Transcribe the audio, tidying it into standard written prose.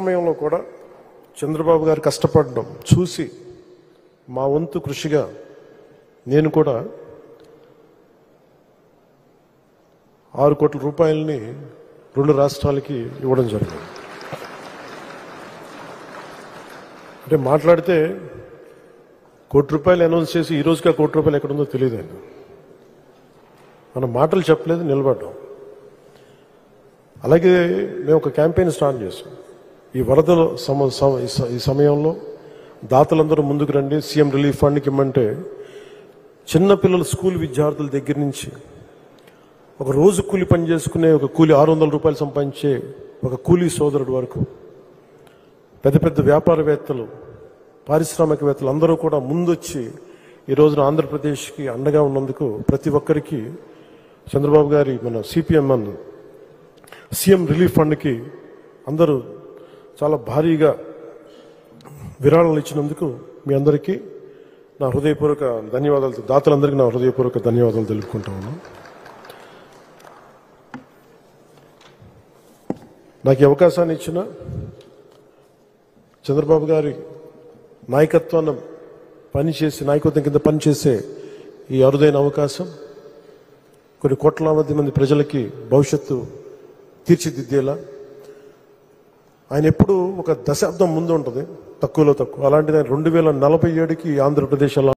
సమయంలో కూడా చంద్రబాబు గారు కష్టపడడం చూసి మా వంతు కృషిగా నేను కూడా 6 కోట్ల రూపాయలని 2 రాష్ట్రాలకి ఇవ్వడం జరిగింది. అంటే మాట్లాడితే ₹1 కోటి అనౌన్స్ చేసి ఈ రోజుకి ₹1 కోటి ఎక్కడుందో తెలియదు. మనం మాటలు చెప్పలేదు, నిలబడ్డాం. అలాగే మేము ఒక క్యాంపెయిన్ స్టార్ట్ చేసాం. ఈ వరదల ఈ సమయంలో దాతలందరూ ముందుకు రండి, సీఎం రిలీఫ్ ఫండ్కి ఇమ్మంటే చిన్నపిల్లల స్కూల్ విద్యార్థుల దగ్గర నుంచి ఒక రోజు కూలి పని చేసుకునే ఒక కూలి ₹600 సంపాదించే ఒక కూలీ సోదరుడు వరకు పెద్ద పెద్ద వ్యాపారవేత్తలు, పారిశ్రామికవేత్తలు అందరూ కూడా ముందొచ్చి ఈ రోజున ఆంధ్రప్రదేశ్కి అండగా ఉన్నందుకు ప్రతి ఒక్కరికి చంద్రబాబు గారి మన సిపిఎం సీఎం రిలీఫ్ ఫండ్కి అందరూ చాలా భారీగా విరాళాలు ఇచ్చినందుకు మీ అందరికీ నా హృదయపూర్వక ధన్యవాదాలు, దాతలందరికీ నా హృదయపూర్వక ధన్యవాదాలు తెలుపుకుంటా ఉన్నాను. నాకు ఈ అవకాశాన్ని ఇచ్చిన చంద్రబాబు గారి నాయకత్వం కింద పనిచేసే ఈ అరుదైన అవకాశం కొన్ని కోట్లాది మంది ప్రజలకి భవిష్యత్తు తీర్చిదిద్దేలా, ఆయన ఎప్పుడు ఒక దశాబ్దం ముందు ఉంటుంది, తక్కువలో తక్కువ. అలాంటిది 2047కి ఆంధ్రప్రదేశ్